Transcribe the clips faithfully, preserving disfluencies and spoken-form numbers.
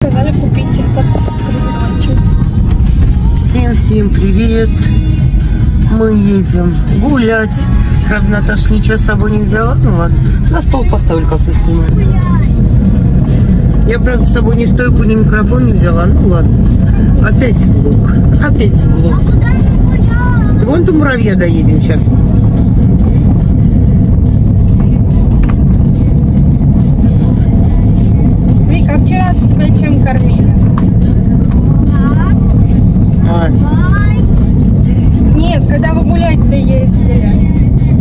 сказали купить этот презерватив. Всем-всем привет! Мы едем гулять. Правда, Наташа ничего с собой не взяла. Ну ладно, на стол поставлю, как я снимаю. Я, правда, с собой ни стойку, ни микрофон не взяла. Ну ладно. Опять влог. Опять влог. Вон до муравья доедем сейчас. Вика, а вчера тебя чем кормили? А. Нет, когда вы гулять-то ездили.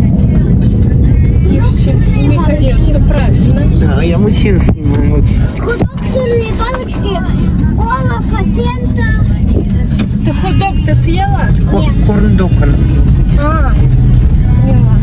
Мужчин, сними колечко, правильно. Да, я мужчин снимаю. Худок, сырные палочки, кола, фента. Ты худок-то съела? Нет. Корн-дог она съела. А, поняла.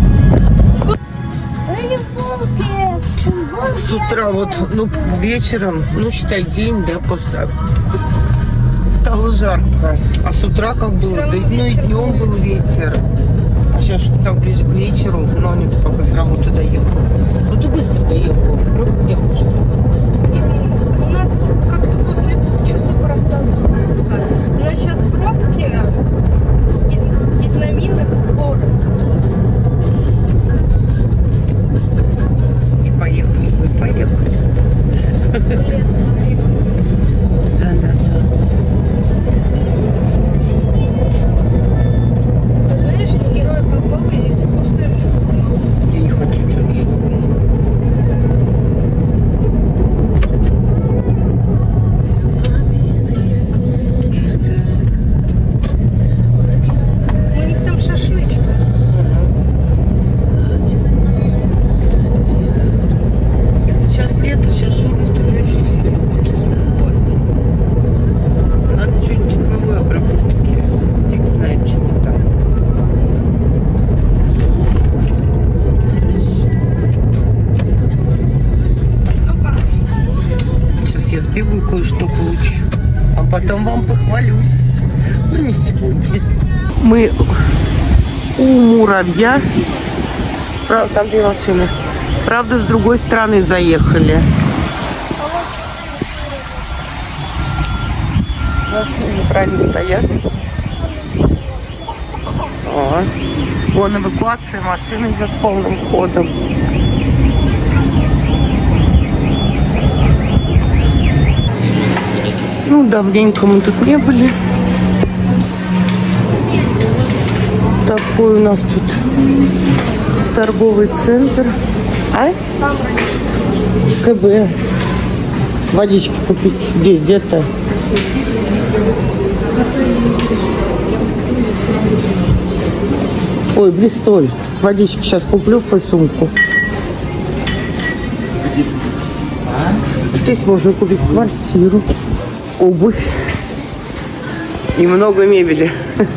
Или булки. С утра вот, ну, вечером, ну, считай, день, да, после... Стало жарко. А с утра как было, да, ну и днем был ветер. А сейчас там ближе к вечеру, но нет, пока с работы доехала. Ну ты быстро доехала, правда, ехала, что ли? У нас как-то после двух часов рассосался. У нас сейчас пробки из, из новинок в город. И поехали, мы поехали. Лес. Да, да, да. Ты знаешь, на Героя Попова есть вкусная шаурма. Я не хочу что-то шаурму. У них там шашлычка. Сейчас лето, сейчас шаурму-то не очень сильно хочется покупать. Надо что-нибудь тепловой обработки. Фиг знает, чего там. Опа. Сейчас я сбегаю, кое-что получу. А потом вам похвалюсь. Ну, не сегодня. Мы у муравья. Правда, там две машины. Правда, с другой стороны заехали. Машины неправильно стоят. О, вон эвакуация, машина идет полным ходом. Ну, давненько мы тут не были. Такой у нас тут торговый центр. А? КБ. Водички купить. Где? Где-то. Ой, Бристоль. Водички сейчас куплю по сумку. Здесь можно купить квартиру, обувь и много мебели.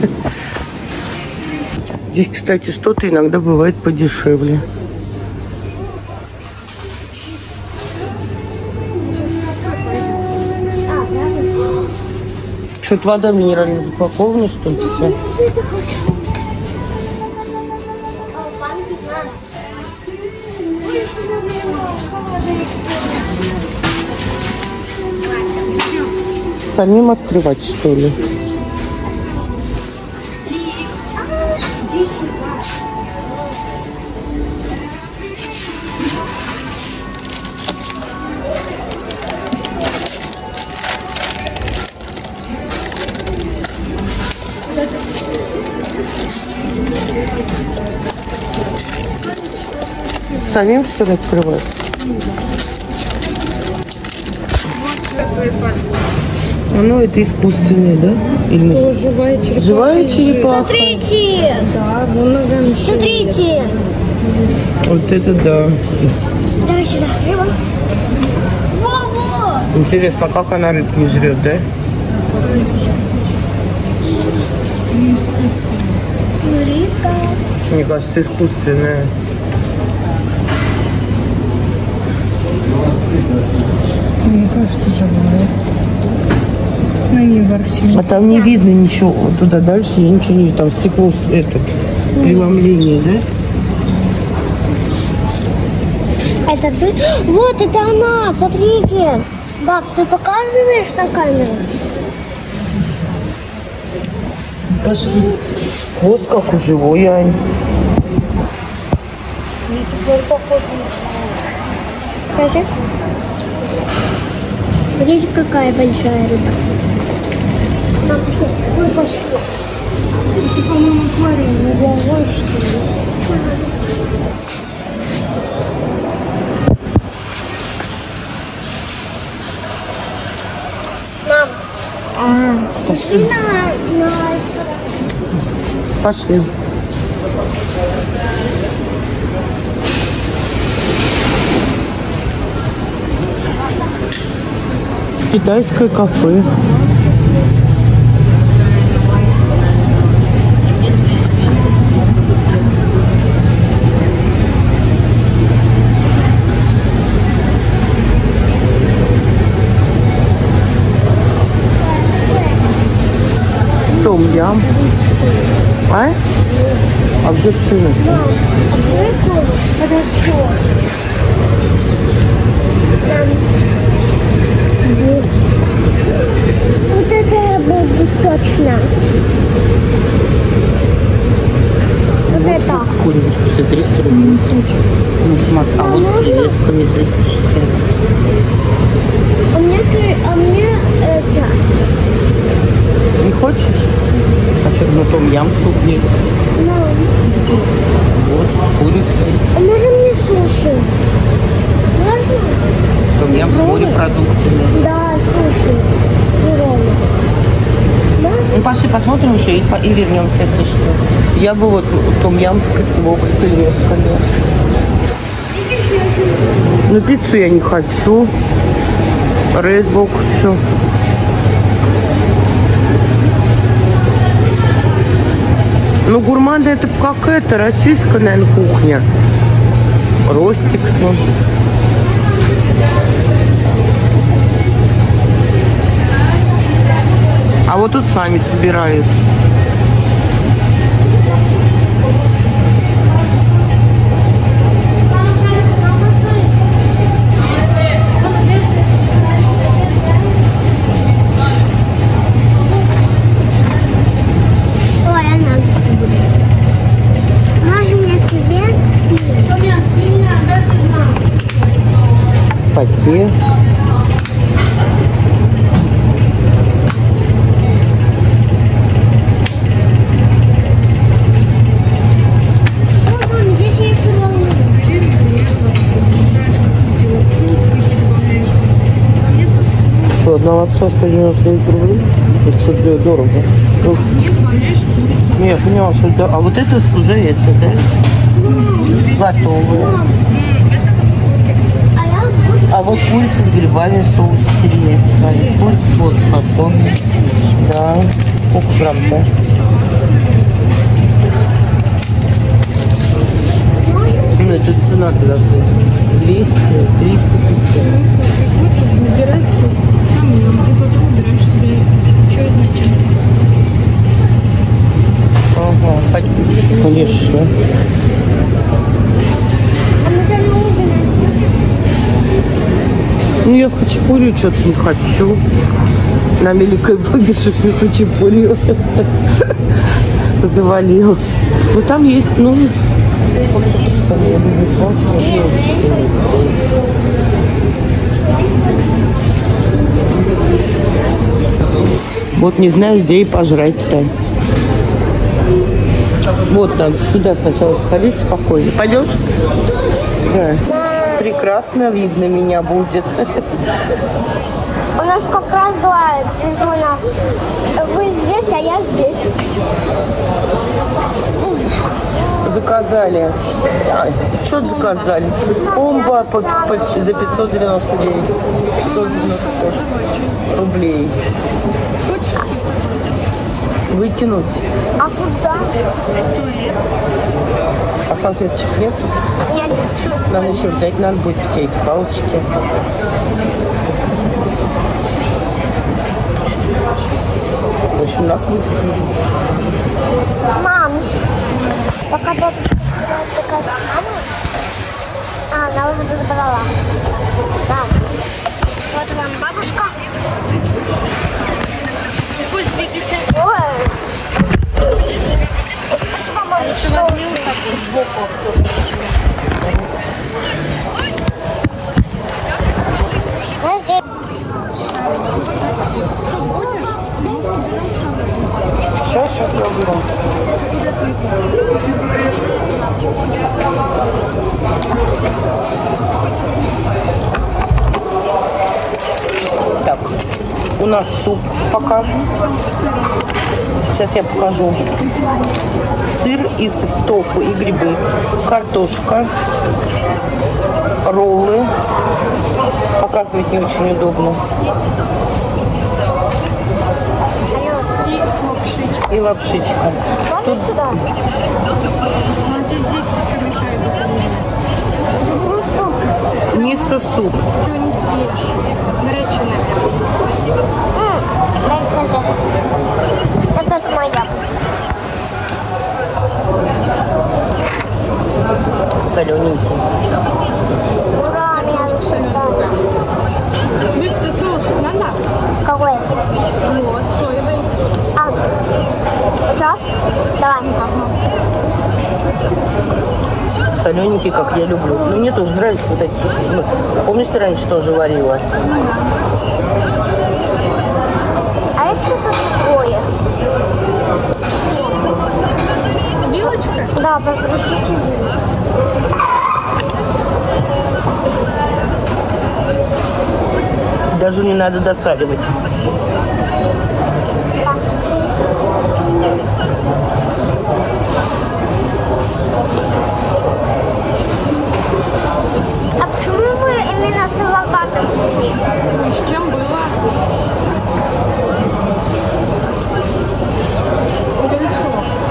Здесь, кстати, что-то иногда бывает подешевле. Что-то вода минерально запакована, что ли, все? Самим открывать, что ли? Самим, что ли, открывать? Ну, это искусственное, да? Или... О, живая черепаха. Живая черепаха. Смотрите. Да, вон ногами. Смотрите. Вот это да. Давай сюда. Во-во. Интересно, как она рыб не жрет, да? Рыбка. Мне кажется, искусственная. Мне кажется, живая. Ну, не ворсим. А там не видно ничего. Вот туда дальше я ничего не вижу. Там стекло, этот, преломление, да? Это ты? Вот это она, смотрите. Баб, ты показываешь на камеру? Пошли. Хвост как у живой, Ань. Мне теперь похоже на... Скажи. Смотрите, какая большая рыба. Мам, пошли. Мы пошли. Это, по-моему, аквариум угловой, что ли? Мам, А, пошли. на, на... Пошли. Китайское кафе. Том-ям. А? А где цены? Мам, открой форму. Хорошо. Мам. Вот это будет точно. Вот это. Какой-нибудь вкусный триста рублей. Не хочу. Ну смотри, а, А вот с можно? креветками триста шестьдесят. А мне, кре- а мне это. Не хочешь? А что, ну том-ям суп есть. Мам, Вот, с курицей. а можно мне суши? Можно? Том-ям с морепродуктами. Да, суши. И роллы. Можно? Ну пошли посмотрим еще и, по- и вернемся, если что. Я бы вот том-ям с креветками, с креветками. Ну пиццу я не хочу. Редбок, все. Ну, гурманды это как это, российская, наверное, кухня. Ростикс, ну. А вот тут сами собирают. Ой, она. Можно мне тебе? Пакет. О, мам, здесь есть роллы. Забери, например, лапшу. Знаешь, какие лапшу, какие добавляешь. Это с... Что, одна лапша сто девяносто девять рублей? Это что-то дорого. Ух. Нет, поешь курицу. Не, я поняла, что это... А вот это уже это, да? Готовое. Это вот бургер. А я вот буду. А вот курица с грибами, соус сильнее. Смотри, курица вот с фасом. Да. Сколько грамм, да? Ну, это цена тогда стоит. двести, триста, пятьдесят. Ну, смотри, хочешь, выбирай суп. Там ям, и потом выбираешь себе, что изначально. Ага, конечно. А мы сами ужинаем. Ну, я в хачапурию что-то не хочу. На великой выигрыше все хачапурию завалил. Ну, там есть, ну... Вот не знаю, где и пожрать-то. Вот нам сюда сначала сходить спокойно. Пойдешь? Да. Прекрасно видно меня будет. У нас как раз два телефона. Вы здесь, а я здесь. Заказали. А, что заказали? Комбо по- по- за пятьсот девяносто девять. пятьсот девяносто пять рублей. Выкинуть. А куда? А салфеточек нет? Я не хочу. Надо еще взять, надо будет все эти палочки. В общем, нас будет видно. Мам, пока бабушка делает заказ с мамой, а, она уже забрала. Да. Вот вам бабушка. Пусть двигайся. Ой. Спасибо, маме, Ты что возьми вот так вот сбоку. знаешь, Сейчас, сейчас я уберу. Так, у нас суп пока. Сейчас я покажу. Сыр из тофу и грибы. Картошка. Роллы. Показывать не очень удобно. И лапшичка. И лапшичка. можно сюда? Ну, тебе здесь что мешает? Мисо-суп. Все не съешь. Горячее, наверное. Дай конфету. Это моя. Солененький. Ура, меня засыпало. Виктор, соус надо? Какой? Вот, соевый. А, сейчас? Давай. Солененький, как я люблю. Ну, мне тоже нравятся вот эти супы. Ну, помнишь, ты раньше тоже варила? А если тут двое? Вилочка? Да, попросите вилку. Даже не надо досаливать. А почему вы именно с авокадо? С чем было? Горячо.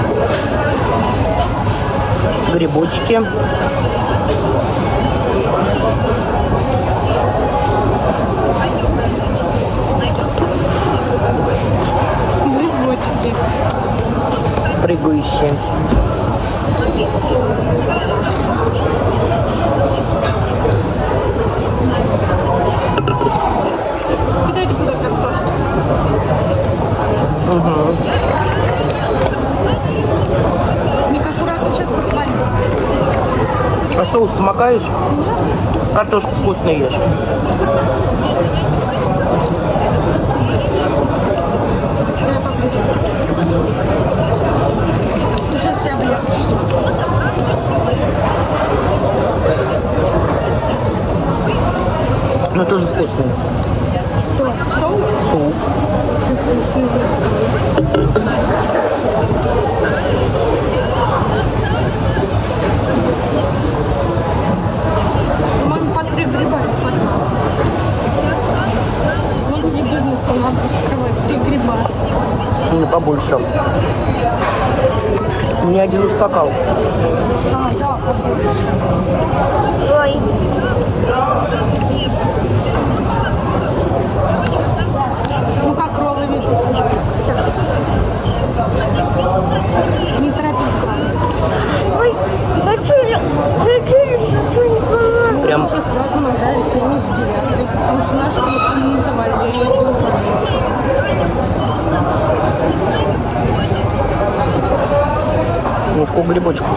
Грибочки. Грибочки. Прыгающие. Кидайте туда картошку. Угу. Мик, аккуратно, сейчас отвалится. А соус ты макаешь? Картошку вкусно ешь. Я покушаю. Ты сейчас себя объешься. Но тоже вкусный. Что? Соус? Суп. Ты вкусный. Мама, по три гриба. Вот мне бизнес-то надо открывать. Три гриба. Ну, побольше. У меня один ускакал. А, да, побольше. Ой. Ну как роллы видишь? Не торопись, главное. Ой, хочу, хочу, хочу не помогу. Прям Уже сразу нажали семьдесят девятый, потому что наши организовали, я ее организовала. ну сколько грибочков.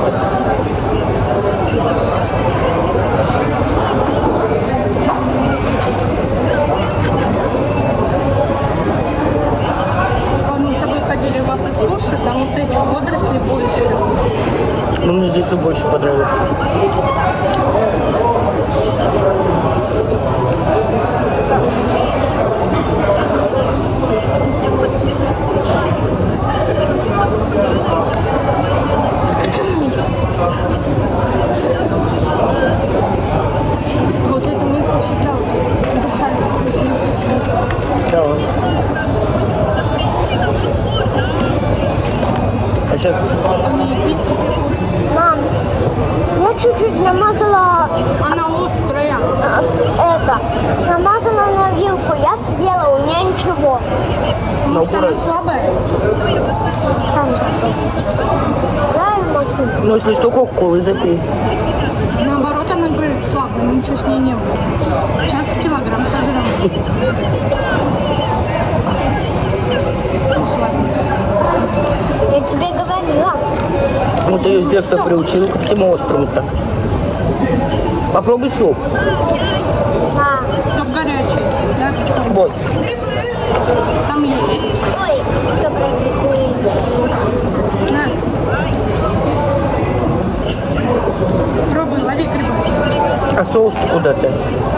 Мы с тобой ходили в автосуши, там вот этих водорослей больше. Ну мне здесь и больше понравилось. Вот это место всегда отдыхали. Да. А сейчас Они пиццы пекут. Мам, я чуть-чуть намазала Она острая. э, это, намазала на вилку, я съела, у меня ничего. Потому что она аккуратно. слабая. Сам я и могу. ну если что, кока-колы запей. Наоборот, она говорит слабая, ничего с ней не было. Сейчас килограмм сожрала. Я тебе говорила. Ну ты ее с детства приучила ко всему острому-то. Попробуй суп. А, Топ горячий. Да? Вот. Там есть. ой, что простите. На. Пробуй, лови грибы. А соус-то куда ты?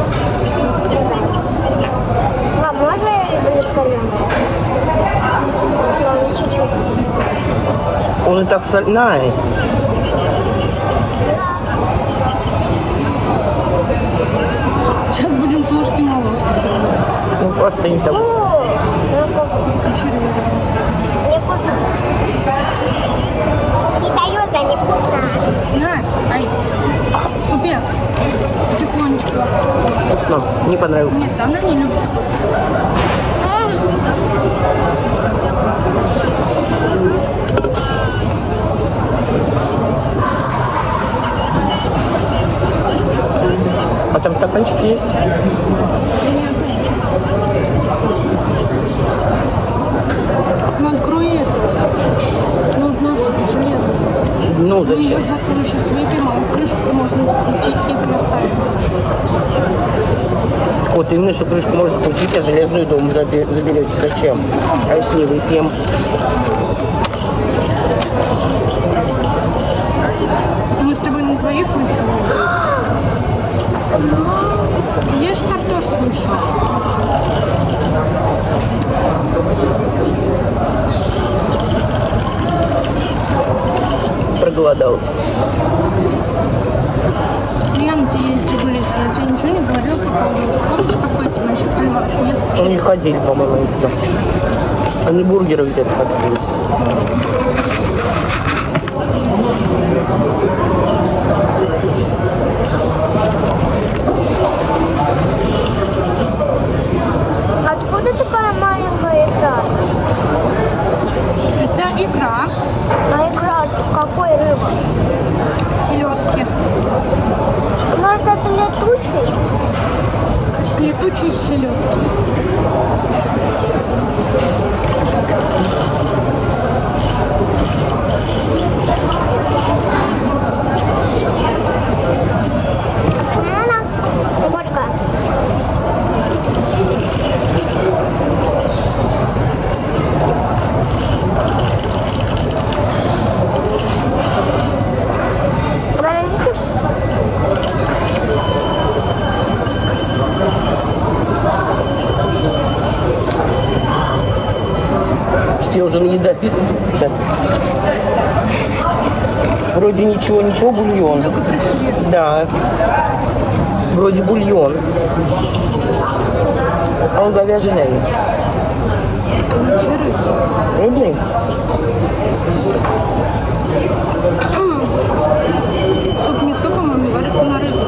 А можно я люблю соленый? Ладно, чуть-чуть. Он и так соленый. Сейчас будем с ложки на ложку. Ну просто не так. О, ну как? Консервировать. Невкусно. Не дается, невкусно. На, ай. Супец. Потихонечку. Вкусно. Не понравился. Нет, она не любит. А там стаканчик есть? Ну, открой это. Ну, нашу железо. Ну Мы ее зачем? завтра сейчас выпьем, а крышку можно скрутить, если останется. Вот именно, что крышку можно скрутить, а железную дом заберете. Зачем? А если не выпьем? Мы с тобой на двоих выпьем. Ешь картошку еще. Проголодался. Яна, ты есть гулять, я тебе ничего не говорила по поводу. Помнишь, какой-то насчет кальмара? Нет? Они ходили, по-моему, туда. Они бургеры где-то хотели. Откуда такая маленькая икра? Это икра, А икра какой рыбы? селедки, Может, это летучий? летучие селедки. Она горькая. Подождите. Что я уже наедапис. Да. Вроде ничего, ничего, бульон. Да. Вроде бульон. А он говяжий, наверное. Рыбный? Суп не супом, он варится на рыбе.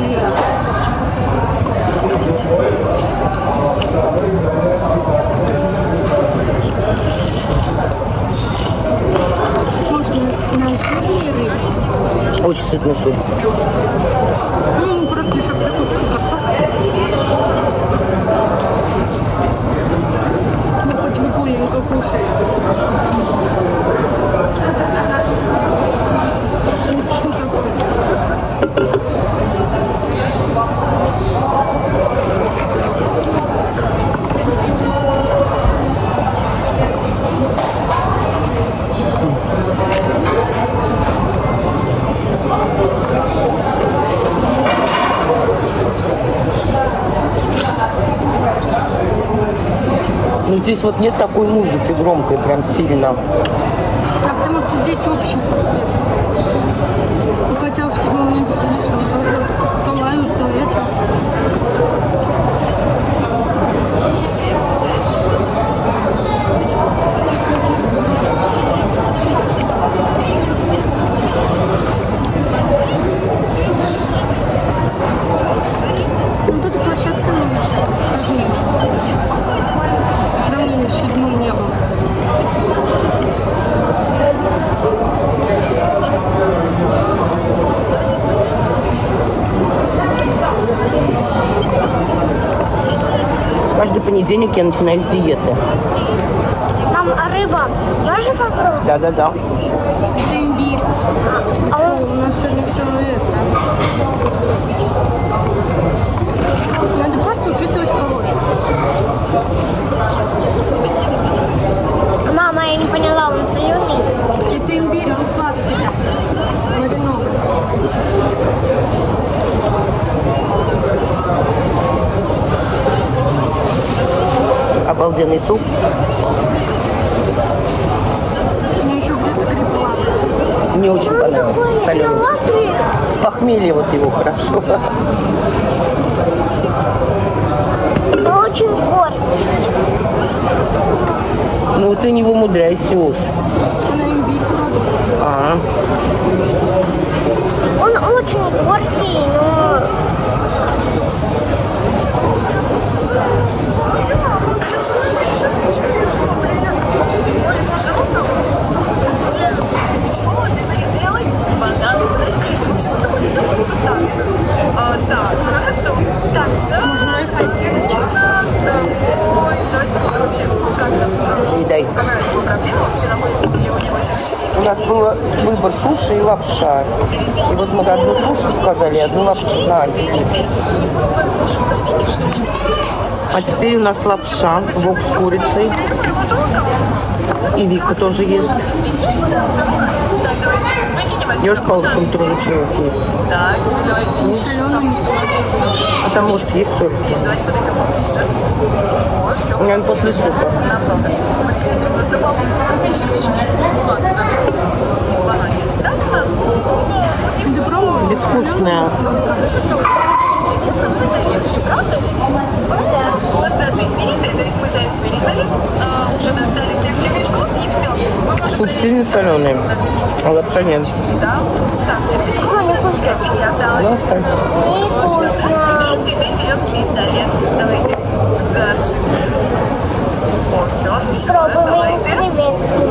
Может, на сырной рыбе? Очень сытный суп. Ну, просто еще прикуску с картошкой. Ну, хоть вы поняли, как кушать. Это что такое? Ну здесь вот нет такой музыки громкой, прям сильно. А потому что здесь общий подсвет. Ну, хотя в седьмом небе сидишь, там тоже то лают, то это. Вот эта площадка меньше, размер. В сравнении с седьмым небом. денег, я начинаю с диеты. Мам, а рыба? Можно попробовать? Да-да-да. Это имбирь. А Что, он... у нас сегодня все это. Надо просто учитывать калории. Мама, я не поняла, он соленый? Это имбирь, он сладкий, да. Мариновый. Обалденный суп. У меня еще где-то грибла. Мне очень понравился. Соленый. С похмелья вот его хорошо. Но очень горький. Ну ты не вымудряйся уж. Она имбирь пробует. А, Он очень горький, но... Банан, подожди, почему такой видео так? А, так, хорошо. Так, да, можно с тобой. Давайте посмотрим, как там. передай. Какая его проблема вообще находится, или у него еще вечеринка? У нас был выбор суши и лапша. И вот мы одну суши сказали, одну лапшу на То есть мы с вами можем заметить, что А теперь у нас лапша, вок с курицей. И Вика тоже ест. Ешь полоском тружечную съесть. да, теперь давайте не Соленый, не сладкий. А там может есть суп. Видишь, давайте подойдем поближе. Вот, все. Наверное, после супа. Намного. Теперь у нас дополнительно печеночки. Ну ладно, заберем. И в банане. Да, да. Ты пробовала? Безвкусная. Тебе становится легче, правда ведь? Вот даже видите, то есть мы до этого резали, а, уже достали всех червячков и все. Суп сильно соленый, а лапша нет. Да? Так, сердечко. И осталось. Ну, оставь. И теперь берем пистолет. Давайте зашибем. О, все, зашибаем. Пробуем Давайте. креветки.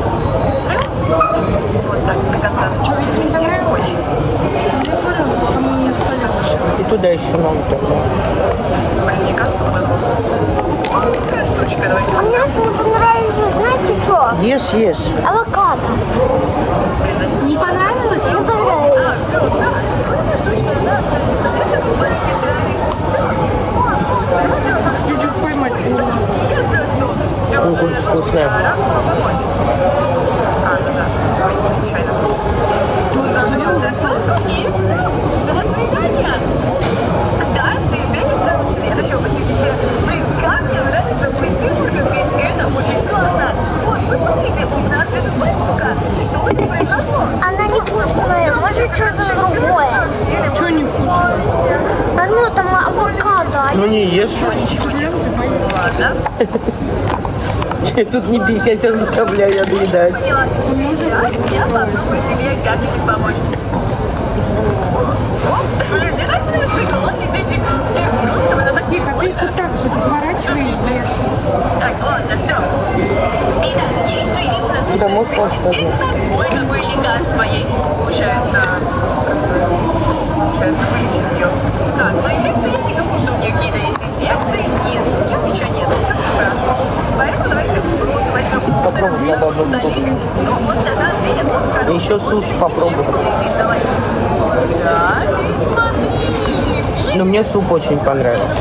Вот так, до конца. Что, ведь не понравилось? Мне понравилось, по-моему, не соленый. И туда еще надо тогда. Блин, мне кажется, вот это такая штучка. Давайте А мне возьмем. понравилось, знаете что? Ешь, ешь. Авокадо. Блин, да Не понравилось? Мне понравилось. А, все, да, такая штучка, да. А это мы побежали. Все. Чуть-чуть поймать. Это что? Все, Ой, уже вкусная. рад помочь. А, ну да, ой, не случайно. Окей. До свидания. Да, теперь ждем следующего посетителя. Блин, как мне нравится быть фигуркой, ведь это очень классно. Вот, посмотрите, у нас же тут бабушка. Что это произошло? Она не вкусная, может что-то другое. Что не вкусно? А ну там авокадо. Ну не ешь. Ничего не ладно. Тут не пить, я тебя заставляю отъедать. Поняла. Сейчас я попробую тебе как-нибудь помочь. О, блин, мне так нравится, голодные дети. Все круто, это так Вика, ты их вот так же разворачивай и ешь. Так, ладно, все. Итак, ей что единственное, Да, может, просто одну. это ой, какое лекарство ей. Получается, как бы, получается, вылечить ее. Так, ну инфекции я не думаю, что у нее какие-то есть инфекции. Нет, у нее ничего нет. Так все хорошо. Поэтому давайте вот возьмем. Попробуй, надо одну штуку. Ну, вот тогда две. И еще суши попробовать. Давай. Так, и смотри. Но мне суп очень понравился.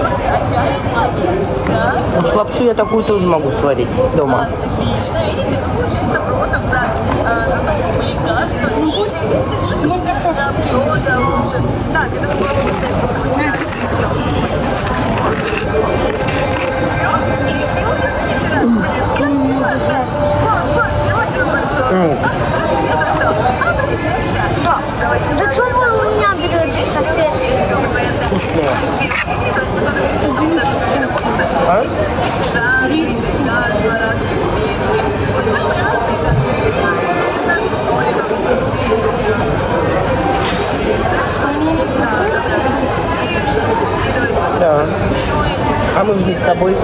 Уж лапшу я такую тоже могу сварить дома. Отлично, видите, ну, получается просто так, э, засовываем лекарства, и теперь ты чувствуешь себя намного лучше. Так, это мы просто все, и ты уже вечера. Блин, как классно. Вот, вот, сегодня большое. М. Не за что. Обращайся. Давайте. Да что вы у меня берете совсем? Вкусная. А? Рис. Да. А мы же с собой.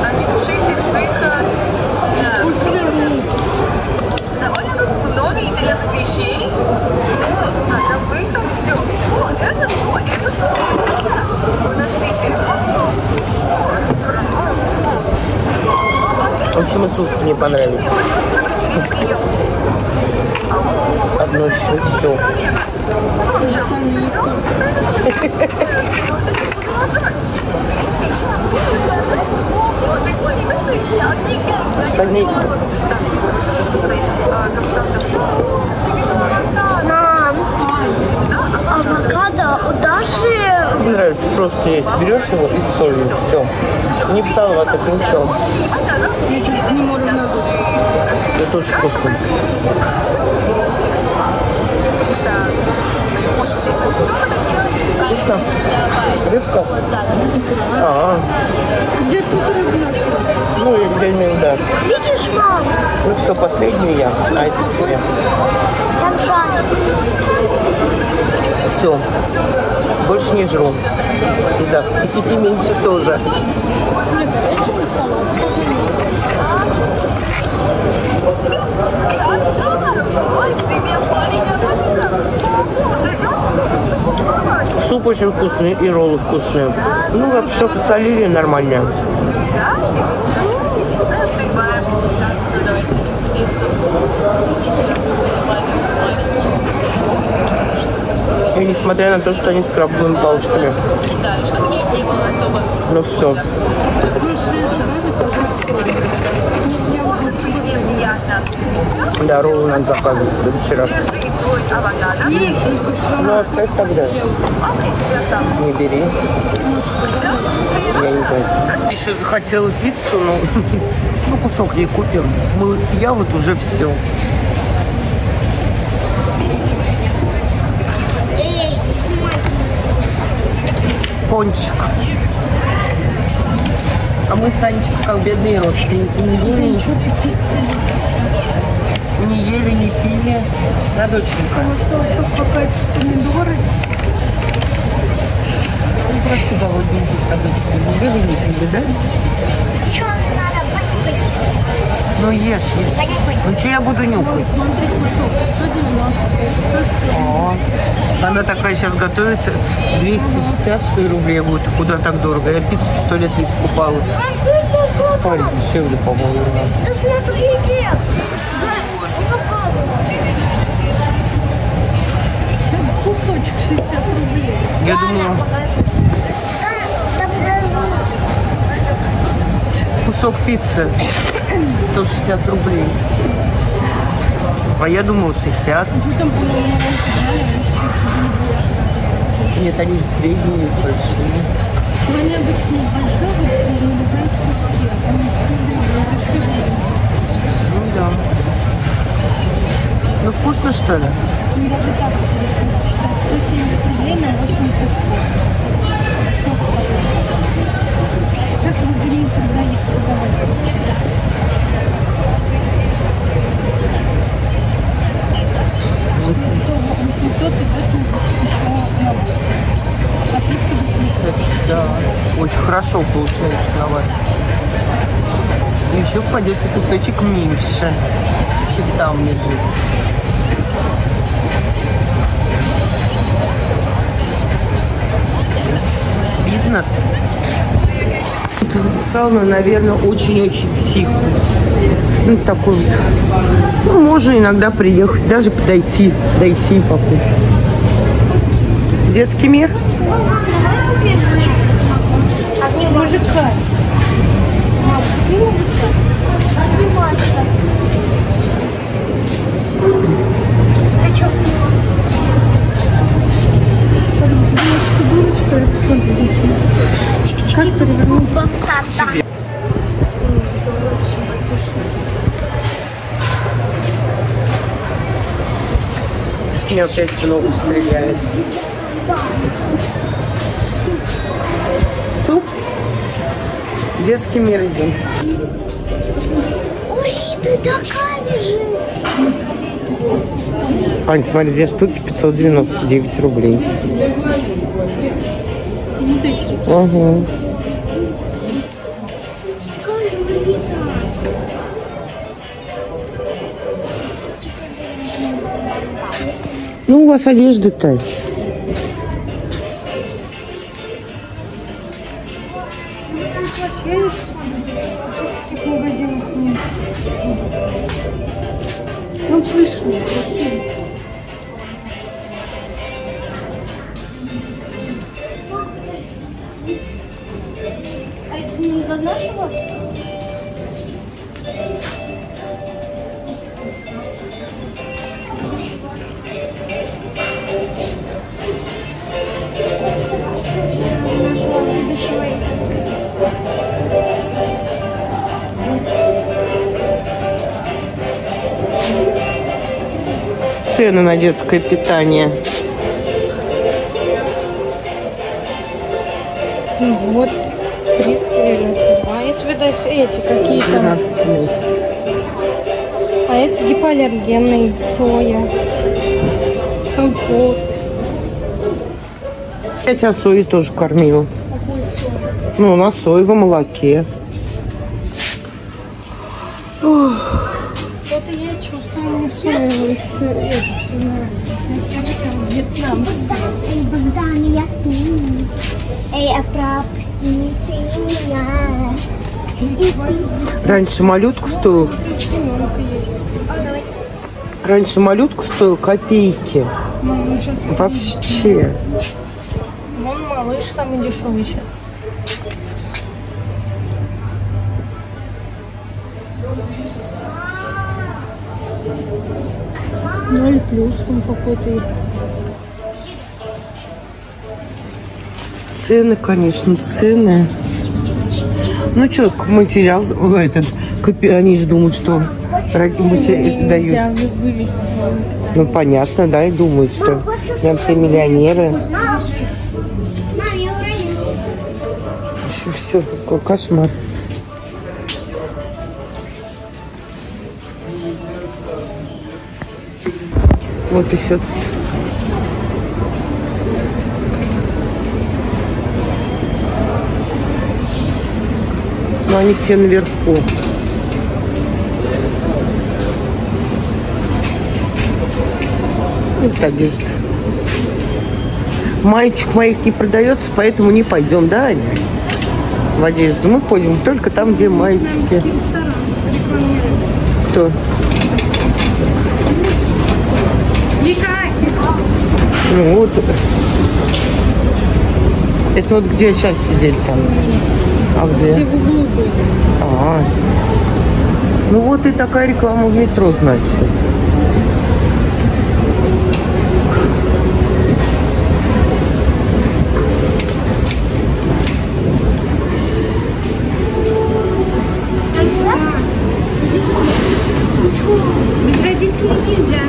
Довольно тут много интересных вещей. Но надо выход все. О, это что? Это что? Подождите. В общем, и сушки мне понравились. Одно еще все. Остальные кто? Мам, авокадо у Даши. Мне нравится, просто есть. Берешь его и с солью. Все. Не в салат, это ничего. Это очень вкусно. Вкусно? Рыбка? А, Где тут рыбная? ну и для да. Видишь, мам? Ну все, последнюю я. А это тебе. Там шарик. Все. Больше не жру. И за и меньше тоже. Суп очень вкусный и роллы вкусные. Ну, вообще посолили нормально. И несмотря на то, что они с крабовыми палочками. Ну все. Да, роллы надо заказывать в следующий раз. Ну, оставь тогда. Не бери. Я не знаю. Еще захотела пиццу, но ну, кусок ей купим. Мы, я вот уже все. Пончик. А мы с Анечкой, как бедные родственники, не ели, ничего, не ели, не пили. Да, доченька? Осталось только какая-то с помидоры. Мы просто голодненькие с тобой сидим. Не ели, не пили, да? Что надо понюхать? Ну ешь, ешь. Ну что я буду нюхать? Смотри, кусок. сто девяносто. А, она такая сейчас готовится. двести шестьдесят что ли, рублей будет. Куда так дорого? Я пиццу сто лет не покупала. Спали дешевле, по-моему, у нас. Да смотрите. Кусочек шестьдесят рублей. Я думаю, кусок пиццы сто шестьдесят рублей. А я думал шестьдесят. Там, по-моему, раньше брали, раньше пиццы были больше. Нет, они средние, большие. Но они обычно из большого нарезают куски, а они Ну да. Ну вкусно, что ли? ну, даже так, если считать, сто семьдесят рублей на восемь кусков. Как выгоднее продать? восемьсот и восемьдесят еще на восемь. А пицца восемьсот. Да. Очень хорошо получается на вас. Еще попадется кусочек меньше, чем там лежит. Бизнес. Сауна, наверное, очень-очень псих. Ну, такой вот. Ну, можно иногда приехать, даже подойти, дойти и покушать. Детский мир? Мужика. Дурочка, дурочка, посмотри, здесь. Как перевернуть? Мне опять в ногу стреляет. Суп? Детский мир идем. Ой, ты такая же. Ань, смотри, две штуки пятьсот девяносто девять рублей. Ага. Ну, у вас одежда-то. Я в таких магазинах нет. Ну, пышный, красивый. А это не до нашего? Нашего будущего. Цены на детское питание. Ну вот, триста девяносто два. Это, видать, эти какие-то. двенадцать месяцев. А это гипоаллергенный, соя, комфорт. Я тебя соей тоже кормила. Какой соя? Ну, на соевом молоке. Что-то я чувствую, мне соевый сыр. Это все нравится. Это вьетнамский. Эй, Богдан, я ты. Эй, а пропусти ты меня. И ты. Раньше малютка стоила... Семенка есть. О, давай. Раньше малютка стоила копейки. Мама, сейчас Вообще. Вон малыш самый дешевый сейчас. Ноль плюс, он какой-то есть. Цены, конечно, цены. Ну что, материал этот, копи- они же думают, что ради материал дают. Нельзя вывести. Ну понятно, да, и думают, что прям все миллионеры. Мам, мам, я уронила. Еще все, какой кошмар. Вот еще. Но они все наверху. Вот одежда. Маечек моих не продается, поэтому не пойдем, да, Аня? В одежду. Мы ходим только там, где маечки. Ресторан рекламирует. Кто? Вика! Ну вот. Это вот где сейчас сидели там? А где? Где в углу были. А, ну вот и такая реклама в метро, значит. Иди сюда. Ну что? Без родителей нельзя.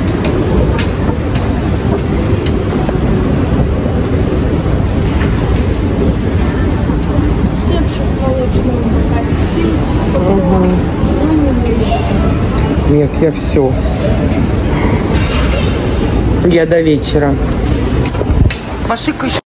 Хлеб сейчас молочный. Ага. Нет, я все. Я до вечера. Пошли-ка еще.